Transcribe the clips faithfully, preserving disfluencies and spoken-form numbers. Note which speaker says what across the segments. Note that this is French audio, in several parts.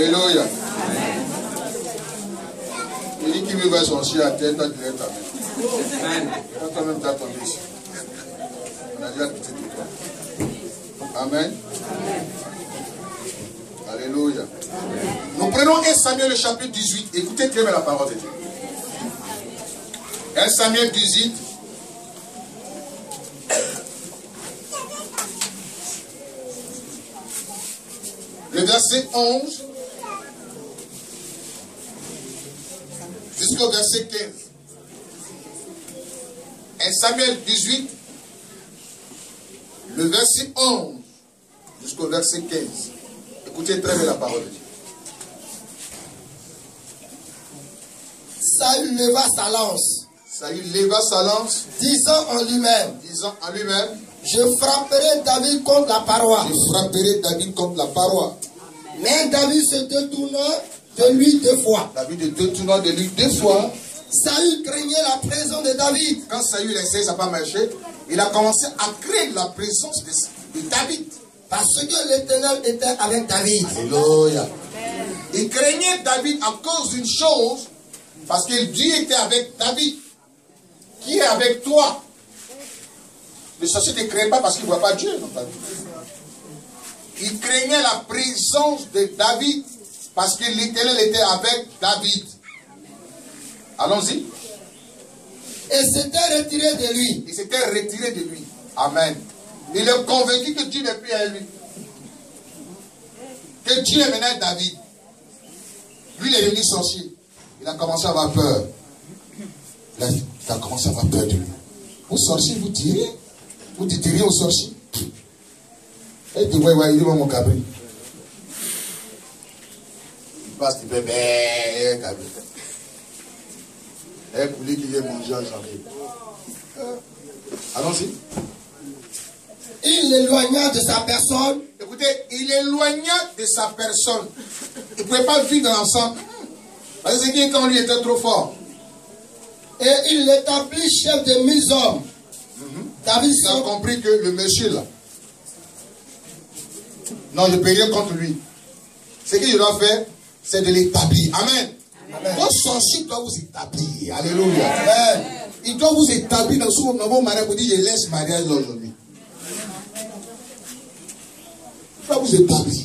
Speaker 1: Alléluia. Il dit qu'il veut voir son chien à terre, toi tu lèves ta main. Toi toi-même tu as tombé ici. On a déjà pitié de toi. Amen. Alléluia. Nous prenons un Samuel le chapitre dix-huit. Écoutez très bien la parole de Dieu. un Samuel dix-huit. Le verset onze jusqu'au verset quinze. un Samuel dix-huit, le verset onze jusqu'au verset quinze. Écoutez très bien la parole de Dieu.
Speaker 2: Saül leva sa lance.
Speaker 1: Saül leva sa lance,
Speaker 2: disant en lui-même,
Speaker 1: disant en lui-même,
Speaker 2: je frapperai David contre la paroi.
Speaker 1: Je frapperai David contre la paroi.
Speaker 2: Mais David se détourna de lui deux fois.
Speaker 1: David se détourna de lui deux fois.
Speaker 2: Saül craignait la présence de David.
Speaker 1: Quand Saül essayait, ça n'a pas marché. Il a commencé à craindre la présence de, de David.
Speaker 2: Parce que l'Éternel était avec David.
Speaker 1: Alléluia. Il craignait David à cause d'une chose. Parce que Dieu était avec David. Qui est avec toi? Le sorcier ne craint pas parce qu'il ne voit pas Dieu dans ta vie. Il craignait la présence de David parce que l'Éternel était avec David. Allons-y.
Speaker 2: Et s'était retiré de lui.
Speaker 1: Il s'était retiré de lui. Amen. Il est convaincu que Dieu n'est plus à lui. Que Dieu est maintenant David. Lui, il est devenu sorcier. Il a commencé à avoir peur. Il a, il a commencé à avoir peur de lui. Vous sorcier, vous tirez. Vous tirez au sorcier. Et tu vois, il dit, mon cabri. Il passe, il fait, ben, cabri. Et pour lui qu'il ait mangé en janvier. Allons-y.
Speaker 2: Il l'éloigna de sa personne.
Speaker 1: Écoutez, il éloigna de sa personne. Il ne pouvait pas vivre ensemble. Parce que c'est quand lui était trop fort.
Speaker 2: Et il l'établit chef de mille hommes.
Speaker 1: Mm-hmm.
Speaker 2: David
Speaker 1: il a compris que le monsieur là, non, je ne peux rien contre lui. Ce qu'il doit faire, c'est de l'établir. Amen. Votre sorcier doit vous établir. Alléluia. Amen. Il doit vous établir dans ce moment mariage pour dire je laisse mariage aujourd'hui. Il doit vous établir.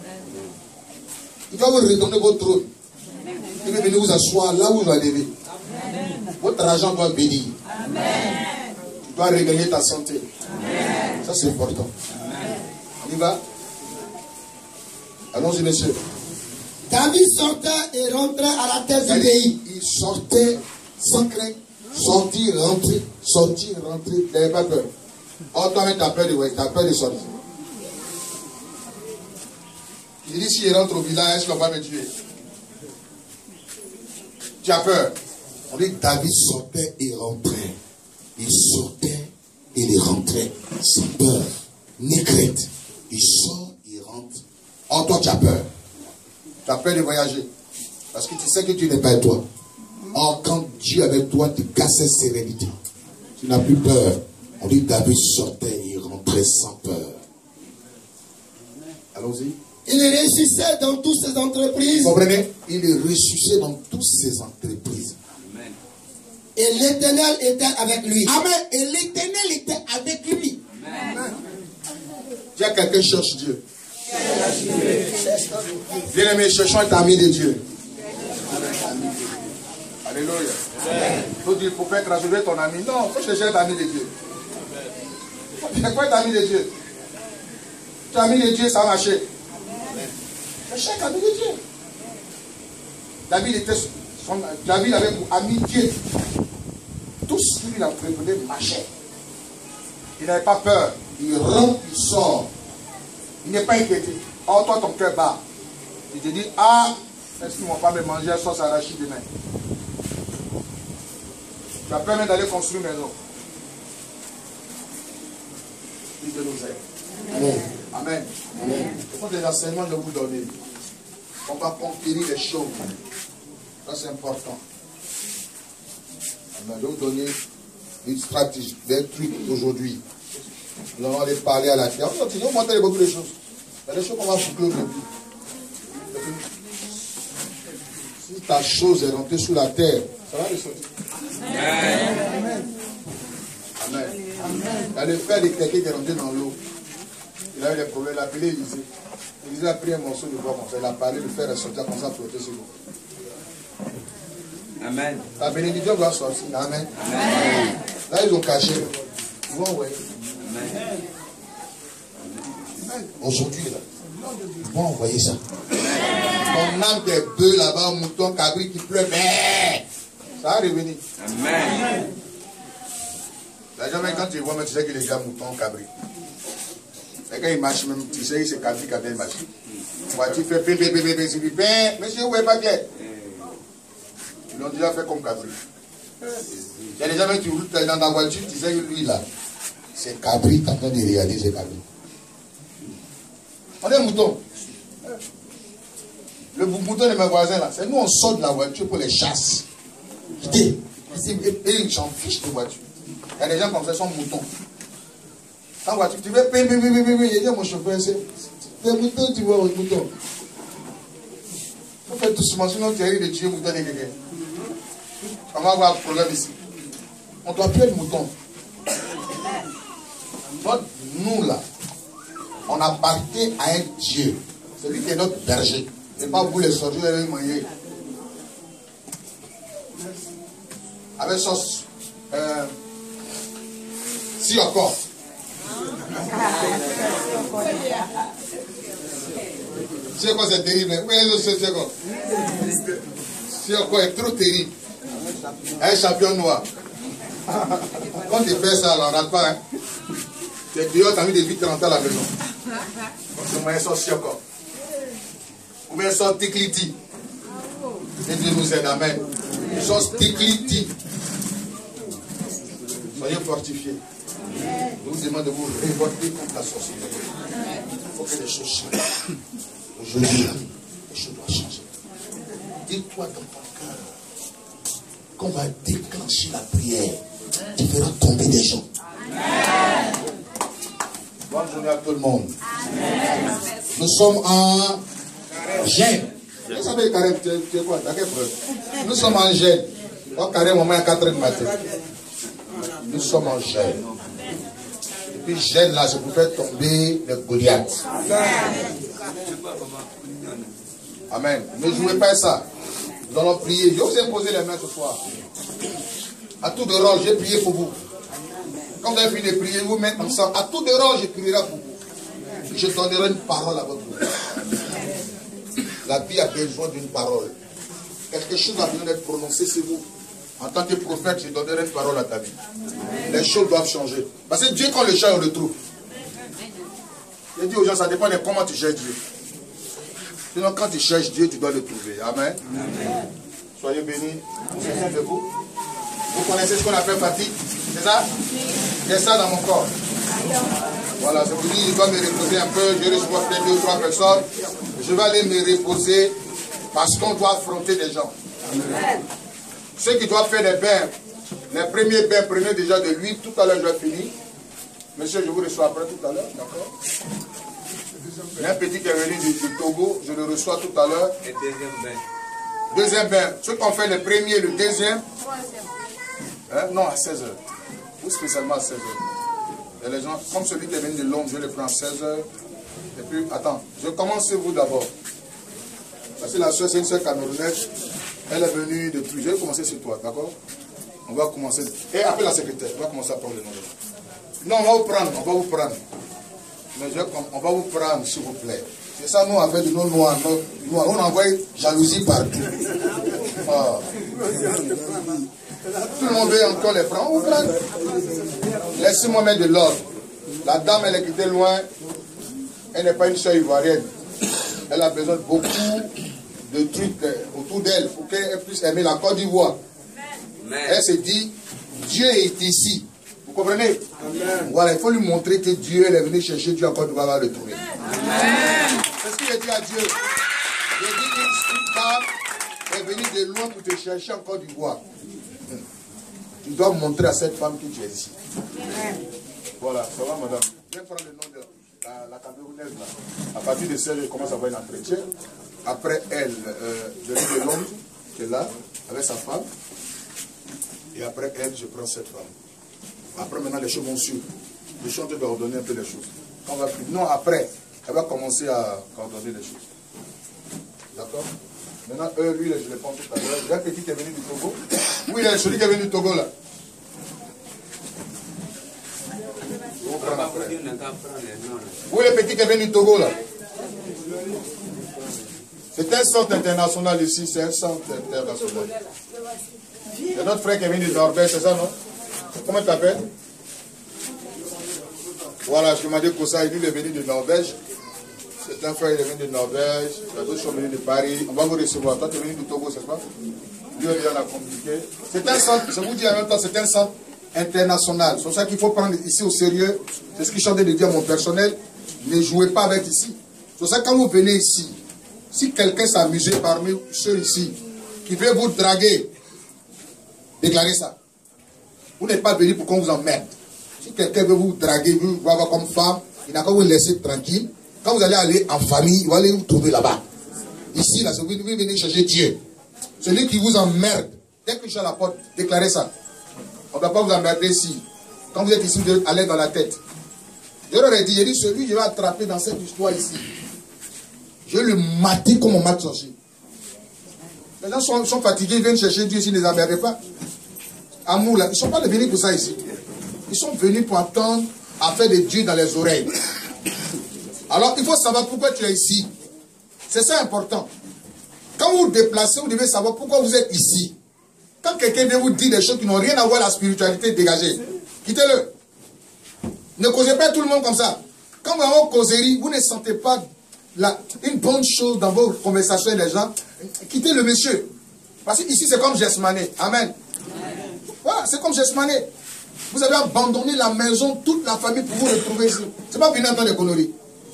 Speaker 1: Il doit vous redonner votre trône. Il veut venir vous asseoir là où vous allez lever. Votre argent doit bénir. Tu dois regagner ta santé. Amen. Ça c'est important. Amen. On y va. Allons-y, monsieur.
Speaker 2: David sortait et rentrait à la tête du pays.
Speaker 1: Il sortait sans crainte. Sortir, rentrer, sortir, rentrer. Il n'avait pas peur. Oh, toi-même, tu as peur de, ouais, tu as peur de sortir. Il dit, si je rentre au village, est-ce qu'on va me tuer? Tu as peur. On dit, David sortait et rentrait. Il sortait et il rentrait sans peur, ni crainte. Il sort, il rentre. Oh, toi, tu as peur. Tu as peur de voyager. Parce que tu sais que tu n'es pas avec toi. Or, quand Dieu est avec toi, tu casses cette sérénité. Tu n'as plus peur. On dit David sortait et rentrait sans peur. Allons-y.
Speaker 2: Il réussissait dans toutes ses entreprises.
Speaker 1: Vous comprenez? Il réussissait dans toutes ses entreprises.
Speaker 2: Amen. Et l'Éternel était avec lui.
Speaker 1: Amen. Et l'Éternel était avec lui. Amen. Dis à quelqu'un, cherche Dieu. Bien aimé, cherchons un ami de Dieu. Alléluia. Il faut dire, pour faire transformer ton ami. Non, il faut chercher un ami de Dieu. C'est quoi être ami de Dieu? Tu es ami de Dieu, ça va marcher. Cherchez un ami de Dieu. David, était son, David avait pour ami Dieu. Tout ce qu'il entreprenait marchait. Il n'avait pas peur. Il rentre, il sort. Il n'est pas inquiété. Oh, toi, ton cœur bat. Il te dit, ah, est-ce qu'ils ne vont pas me manger à sauce arachide demain? Tu as peur même d'aller construire une maison. Il te nous aide. Amen. Amen. Amen. Ce sont des enseignements que je vous donner. On va conquérir les choses. Ça, c'est important. On va donc donner une stratégie, des trucs aujourd'hui. Nous allons aller parler à la terre. On continue, on va montrer beaucoup de choses. Il y a des choses qu'on va boucler aujourd'hui. Si ta chose est rentrée sous la terre, ça va ressortir. Amen. Amen. Amen. Il y a le frère de quelqu'un qui est rentré dans l'eau. Il a eu des problèmes, il a appelé Élisée. Élisée a pris un morceau de bois comme ça, il a parlé, le fer est sorti, comme ça, flotter sur l'eau. Amen. La bénédiction doit sortir. Amen. Amen. Là, ils ont caché. Ils vont envoyer. Amen. Aujourd'hui, là, ils vont envoyer ça. On a des bœufs là-bas, un mouton, cabri qui pleure. Ça va revenir. Amen. Là, jamais quand tu vois, tu sais qu'il est déjà mouton, cabri. Et quand il marche, même, tu sais, c'est cabri qui a bien marché. Tu fais bébé, bébé, bébé, bébé, monsieur, où est pas bien? Ils l'ont déjà fait comme cabri. Il y a déjà, tu roules dans ta voiture, tu sais que lui là, c'est cabri, tu es en train de regarder, c'est cabri. On est mouton. Le mouton de mes voisins là, c'est nous on sort de la voiture pour les chasses. Et ils s'en fichent de voiture. Il y a des gens comme ça, ils sont moutons. En voiture, tu veux payer, payer, payer, payer. Il dit à mon chauffeur, c'est des moutons, tu vois, des moutons. Il faut faire doucement, sinon tu arrives de tuer mouton de quelqu'un. On va avoir un problème ici. On doit plus être mouton. Nous là, on appartient à un Dieu. C'est lui qui est notre berger. Et pas vous les sortir, vous allez manger. Avec sauce. Euh, si encore. Si encore c'est terrible. Oui, c'est encore. Si encore est trop terrible. Un champion noir. Quand tu fais ça, alors on rate pas. Hein. Tu es dehors, tu as envie de vite rentrer à la maison. C'est moyen sauce encore. Ou bien sauce tikliti. Et Dieu nous aide, amen. Sauce tikliti. Soyez fortifiés. Je vous demande de vous révolter contre la sorcellerie. Il faut que les choses changent. Aujourd'hui, les choses doivent changer. Dis-toi dans ton cœur qu'on va déclencher la prière. Tu verras tomber des gens. Amen. Bonne journée à tout le monde. Amen. Nous sommes en jeûne. Vous savez, carême, tu es quoi? T'as quelle preuve? Nous sommes en jeûne. Au carême, au moins à quatre heures du matin. Nous sommes en jeûne. Et puis, jeûne là, c'est pour faire tomber les Goliaths. Amen. Ne jouez pas ça. Nous allons prier. Je vous ai posé les mains ce soir. À tout de rôle, j'ai prié pour vous. Quand vous avez fini de prier, vous mettez ensemble. À tout de rôle, je prierai pour vous. Je donnerai une parole à votre vie. La vie a besoin d'une parole. Quelque chose a besoin d'être prononcé sur vous. En tant que prophète, je donnerai une parole à ta vie. Les choses doivent changer. Parce que Dieu, quand le cherche, on le trouve. Je dis aux gens, ça dépend de comment tu cherches Dieu. Sinon, quand tu cherches Dieu, tu dois le trouver. Amen. Amen. Soyez bénis. C'est de vous. Vous connaissez ce qu'on appelle fatigue? C'est ça? J'ai ça dans mon corps. Voilà, je vous dis, je dois me reposer un peu. Je reçois peut-être deux ou trois personnes. Je vais aller me reposer parce qu'on doit affronter des gens. Amen. Ceux qui doivent faire des bains, les premiers bains, prenez déjà de l'huile. Tout à l'heure, je vais finir. Monsieur, je vous reçois après tout à l'heure. D'accord? Il y a un petit qui est venu du, du Togo. Je le reçois tout à l'heure. Et deuxième bain. Deuxième bain. Ceux qui ont fait le premier, le deuxième. Hein? Non, à seize heures. Ou spécialement à seize heures. Et les gens, comme celui qui est venu de Londres, je le prends à seize heures. Et puis, attends, je commence sur vous d'abord. Parce que la soeur, c'est une soeur camerounaise. Elle est venue de tout. Je vais commencer sur toi, d'accord? On va commencer. Et après la secrétaire, on va commencer à prendre le nom. Non, on va vous prendre, on va vous prendre. Mais je vais, on va vous prendre, s'il vous plaît. C'est ça, nous, avec de nos noirs, nous, on envoie jalousie partout. Oh. Tout le monde veut encore les prendre. On vous prend. Laissez-moi mettre de l'ordre. La dame, elle est quittée loin. Elle n'est pas une soeur ivoirienne. Elle a besoin de beaucoup de trucs autour d'elle pour qu'elle puisse aimer la Côte d'Ivoire. Elle se dit, Dieu est ici. Vous comprenez? Amen. Voilà, il faut lui montrer que Dieu, elle est venue chercher Dieu encore, tu vas le trouver. C'est ce qu'il a dit à Dieu. J'ai dit une femme est venue de loin pour te chercher en Côte d'Ivoire. Tu dois montrer à cette femme que tu es ici. Amen. Voilà, ça va madame. Je vais prendre le nom de la, la Camerounaise là. À partir de seize heures, je commence à avoir un entretien. Après elle, euh, je vais de Londres. qui est là, avec sa femme. Et après elle, je prends cette femme. Après, maintenant, les choses vont suivre. Je suis en train d'ordonner un peu les choses. Quand on va plus... Non, après, elle va commencer à coordonner les choses. D'accord? Maintenant, eux, lui, je les prends tout à l'heure. Il y a un petit qui est venu du Togo. Oui, il y a celui qui est venu du Togo, là. Vous prenez après. Oui, le petit qui est venu du Togo, là. C'est un centre international ici, c'est un centre international. Il y a notre frère qui est venu du Norvège, c'est ça, non? Comment tu t'appelles? Voilà, je m'ai dit que ça, lui, il est venu de Norvège. C'est un frère, il est venu de Norvège. Les autres sont venus de Paris. On va vous recevoir. Toi, tu es venu du Togo, c'est pas? Lui, il en a compliqué. C'est un centre, je vous dis en même temps, c'est un centre international. C'est pour ça qu'il faut prendre ici au sérieux. C'est ce que je suis en train de dire à mon personnel. Ne jouez pas avec ici. C'est pour ça que quand vous venez ici, si quelqu'un s'amuse parmi ceux ici, qui veut vous draguer, déclarez ça. Vous n'êtes pas venu pour qu'on vous emmerde. Si quelqu'un veut vous draguer, vous voir comme femme, il n'a qu'à vous laisser tranquille. Quand vous allez aller en famille, il va aller vous trouver là-bas. Ici, là, vous venez chercher Dieu. Celui qui vous emmerde, dès que je suis à la porte, déclarez ça. On ne doit pas vous emmerder ici. Quand vous êtes ici, vous devez aller dans la tête. Je leur ai dit, j'ai dit, celui que je vais attraper dans cette histoire ici, je vais le mater comme on mate sorcier. Les gens sont, sont fatigués, ils viennent chercher Dieu ici, ne les emmerdez pas. Amour, là, ils ne sont pas venus pour ça ici. Ils sont venus pour attendre à faire des dieux dans les oreilles. Alors, il faut savoir pourquoi tu es ici. C'est ça important. Quand vous vous déplacez, vous devez savoir pourquoi vous êtes ici. Quand quelqu'un vient vous dire des choses qui n'ont rien à voir avec la spiritualité, dégagez. Quittez-le. Ne causez pas tout le monde comme ça. Quand vous avez une causerie, vous ne sentez pas la, une bonne chose dans vos conversations avec les gens, quittez le monsieur. Parce que ici, c'est comme Jesmané. Amen. Voilà, c'est comme Jesmané. Vous avez abandonné la maison, toute la famille pour vous retrouver ici. Ce n'est pas venir entendre des conneries.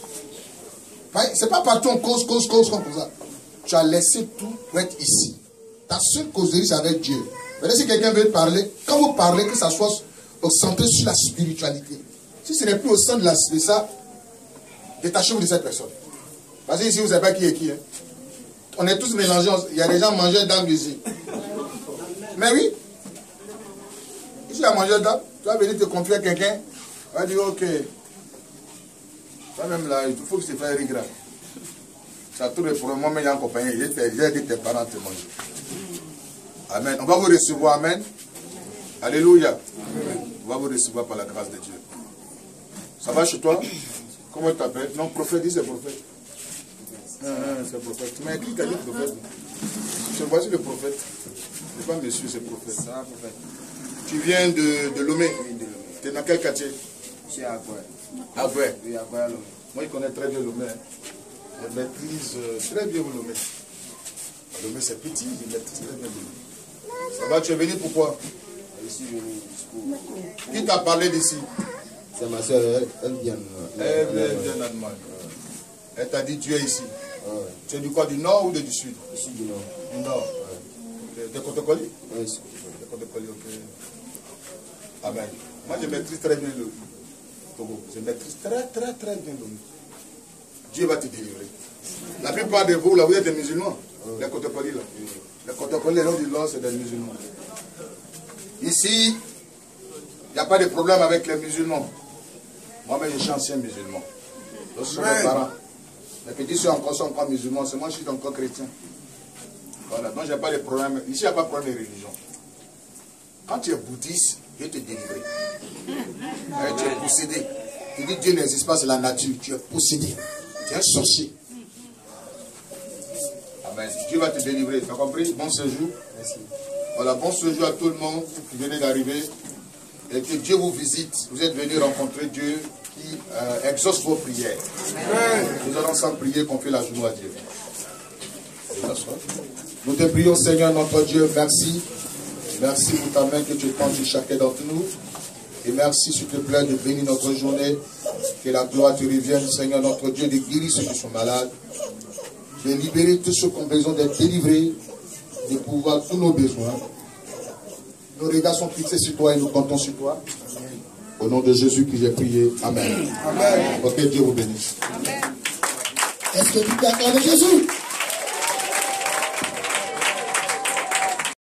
Speaker 1: C'est pas partout on cause, cause, cause comme ça. Tu as laissé tout pour être ici. Ta seule causerie, c'est avec Dieu. Maintenant, si quelqu'un veut parler, quand vous parlez, que ça soit centré sur la spiritualité. Si ce n'est plus au sein de, la, de ça, détachez-vous de cette personne. Parce que ici, vous ne savez pas qui est qui. Hein. On est tous mélangés. Il y a des gens mangeurs d'âme ici. Mais oui. Ici, il y a mangeur d'âme. Tu vas venir te confier à quelqu'un. Tu vas dire, ok. Toi-même là, il faut que je te fasse rire grave. Ça tourne pour moi, mais il y a un compagnon. J'ai dit tes parents te manger. Amen. On va vous recevoir. Amen. Alléluia. Amen. On va vous recevoir par la grâce de Dieu. Ça va chez toi? Comment tu t'appelles? Non, prophète, dis c'est prophète. Non, non, c'est prophète. Tu m'as écrit, tu as dit prophète. Je vois le prophète. Ce n'est pas monsieur, c'est prophète. Ça va, prophète. Tu viens de, de Lomé? Oui, de Lomé. Tu es dans quel quartier? Je suis à Agoué. Agoué? Oui, Agoué à Lomé. Moi, je connais très bien Lomé. Hein. Je maîtrise euh, très bien Lomé. Lomé, c'est petit, je maîtrise très bien Lomé. Ça va, tu es venu pourquoi? Je suis venu pour... Qui t'a parlé d'ici? C'est ma soeur, elle, elle vient. Elle vient d'Allemagne. Elle t'a dit tu es ici. Ouais. Tu es du quoi? Du nord ou de, du sud? Je suis du nord. Du nord. Ouais. De, de Kotokoli? Oui, c'est de Kotokoli, ok. Amen. Moi je maîtrise très bien le Togo. Je maîtrise très très très bien le Dieu va te délivrer. La plupart de vous là, vous êtes des musulmans. Ouais. Les Kotokoli là. Oui. Les Kotokoli, les gens du nord, c'est des musulmans. Ici, il n'y a pas de problème avec les musulmans. Moi-même, je suis ancien musulman. Ce sont mes parents. Les petits sont encore, sont encore musulmans. C'est moi, je suis encore chrétien. Voilà. Donc, je n'ai pas de problème. Ici, il n'y a pas de problème de religion. Quand tu es bouddhiste, Dieu te délivrer. Tu es possédé. Tu dis Dieu n'existe pas, c'est la nature. Tu es possédé. Tu es un sorcier. Amen. Dieu va te délivrer. Tu as compris? Bon séjour. Merci. Voilà, bon séjour à tout le monde qui venait d'arriver. Et que Dieu vous visite. Vous êtes venus rencontrer Dieu qui euh, exauce vos prières. Amen. Nous allons sans prier, confier la journée à Dieu. Nous te prions, Seigneur, notre Dieu, merci. Merci pour ta main que tu prends sur chacun d'entre nous. Et merci, s'il te plaît, de bénir notre journée. Que la gloire te revienne, Seigneur, notre Dieu, de guérir ceux qui sont malades. De libérer tous ceux qui ont besoin d'être délivrés. De pouvoir tous nos besoins. Nos regards sont fixés sur toi et nous comptons sur toi. Amen. Au nom de Jésus que j'ai prié. Amen. Amen. Ok, Dieu vous bénisse.
Speaker 2: Est-ce que tu peux acclamer Jésus?